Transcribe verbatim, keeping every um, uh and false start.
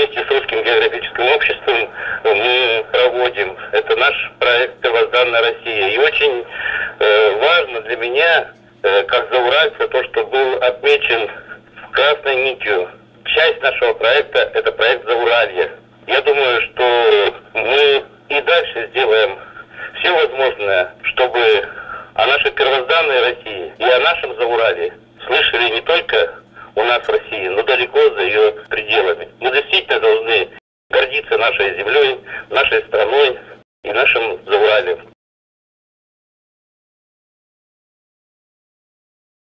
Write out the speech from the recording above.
вместе с Русским географическим обществом мы проводим. Это наш проект «Первозданная Россия». И очень э, важно для меня, э, как зауральца, то, что был отмечен красной нитью. Часть нашего проекта – это проект Зауралья. Я думаю, что мы и дальше сделаем все возможное, чтобы о нашей первозданной России и о нашем Зауралье слышали не только у нас в России, но далеко за ее пределами. Мы действительно должны гордиться нашей землей, нашей страной и нашим Зауральем.